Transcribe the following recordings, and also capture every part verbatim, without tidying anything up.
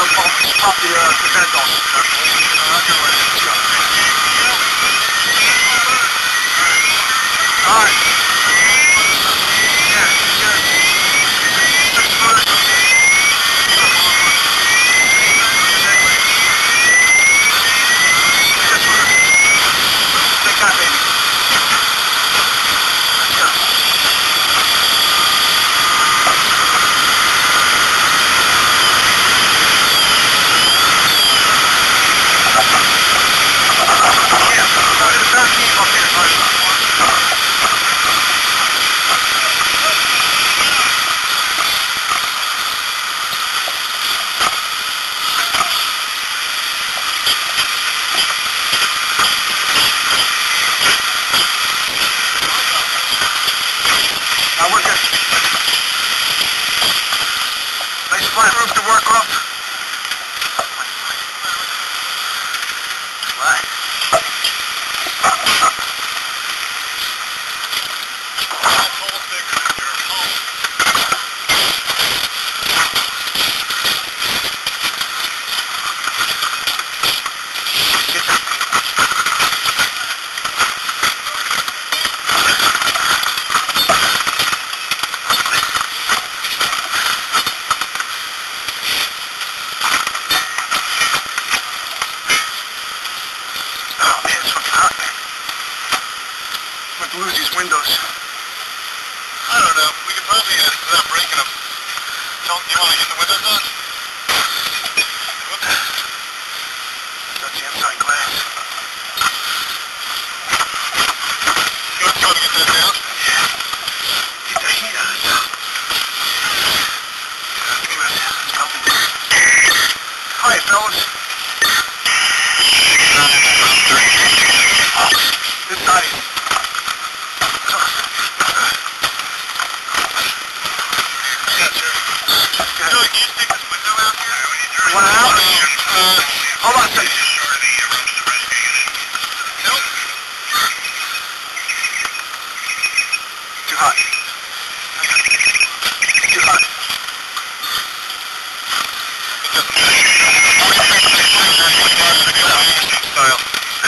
Pop the, uh, the vent on. Alright. Yeah, good. Six foot. Six foot. Take that, baby. Let's go. Flat roof to work off. Right. Lose these windows. I don't know. We could probably uh, without breaking them. Don't you want to get the windows on? Whoops. Got the inside glass. You want to try to get that down? Yeah. Get the heat out of it. Hi, fellas. This side is. One out? Uh, hold on a second. Nope. Too hot. Too hot. Style.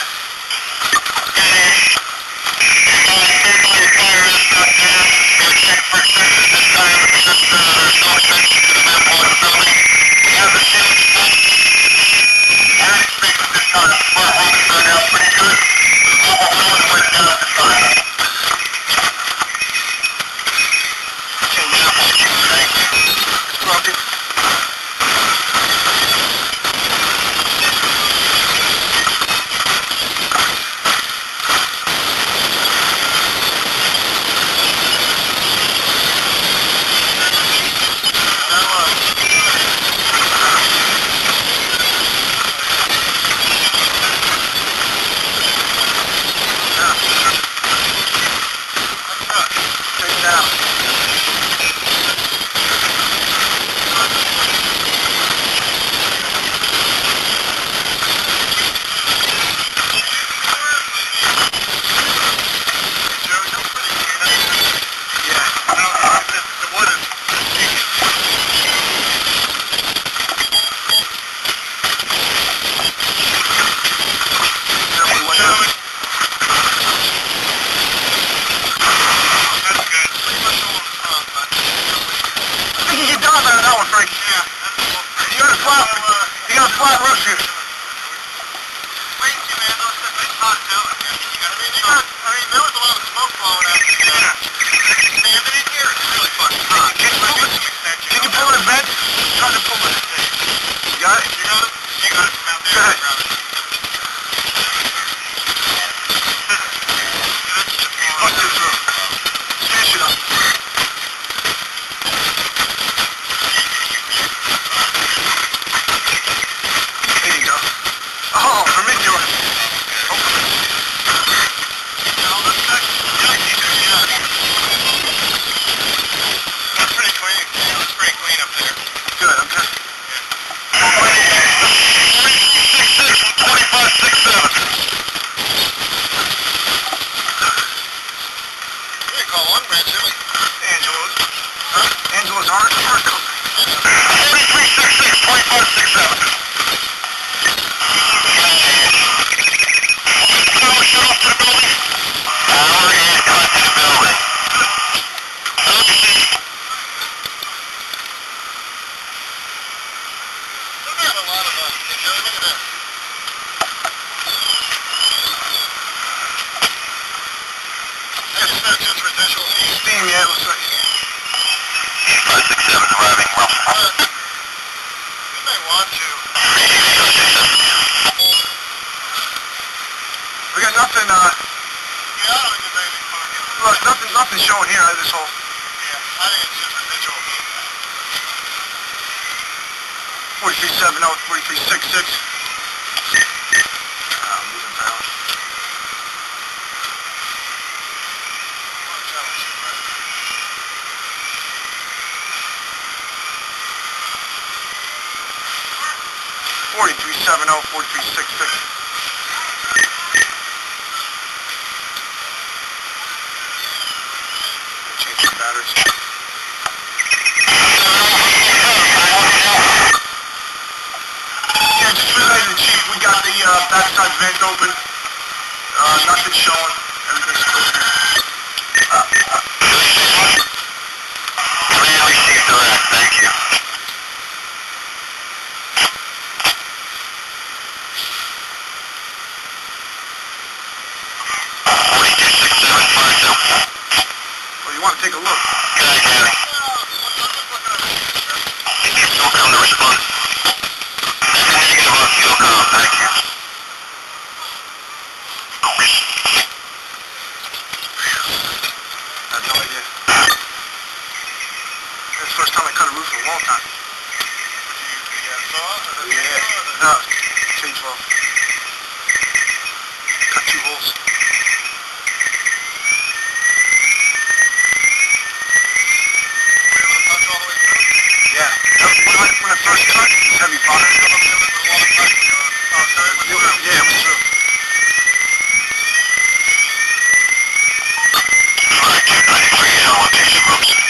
flat roof here. Way too, man. Those are nice hot out. I mean, you got, I mean, there was a lot of smoke blowing out. Yeah. Stand it in here. It's really fucking hot. Can you pull it? Can you pull it in vent? Try to pull it. You got it? You got it? You got it from out there. Go ahead. Grab it. Fuck this roof. Finish it up. There you go. Oh, permit your... Oh. No, that's good. Yeah, that's pretty clean. Yeah, that's pretty clean up there. Good, I'm good. twenty-five six seven. We didn't call one branch, did we? Angela's. Huh? Angela's art, art company. thirty-three sixty-six, twenty-five sixty-seven. Power shut off to the building. Power is cut to the building. Look at a lot of us. Hey, Joey, look at this. This is just residual steam, yeah, it looks like. five six seven arriving Rumson. You may want to. We got nothing, uh, Yeah, I don't think there's anything fucking. look, nothing, nothing showing here out of this whole. Yeah, I think it's just residual heat. forty-three seventy, forty-three sixty-six. I'm losing power. forty-three seventy, forty-three sixty-six. Change the batteries. Yeah, just related to the chief. We got the uh, backside vent open. Uh, nothing showing. Everything's clear. Uh, uh, Really received direct, thank you. forty-two sixty-seven, five two. well, you want to take a look? Good night, Gary. Still coming to respond. Negative on fuel com, thank you. I have no idea. It's the first time I cut a roof in a long time. Yeah. No, change well. Cut two holes. Yeah. When I, when I first cut, it was heavy bottom. Yeah, it was true. Alright, two ninety-three, on location, Rumson.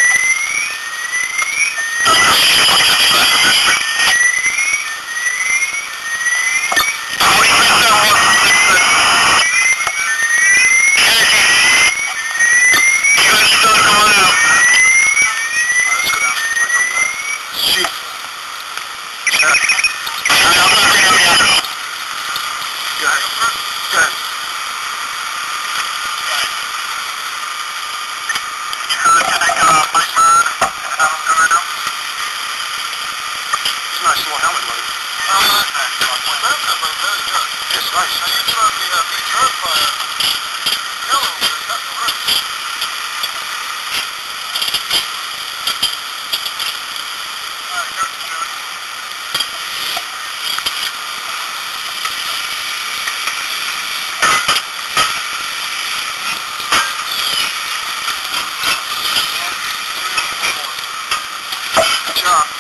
Nice little helmet load. It's nice. Good job.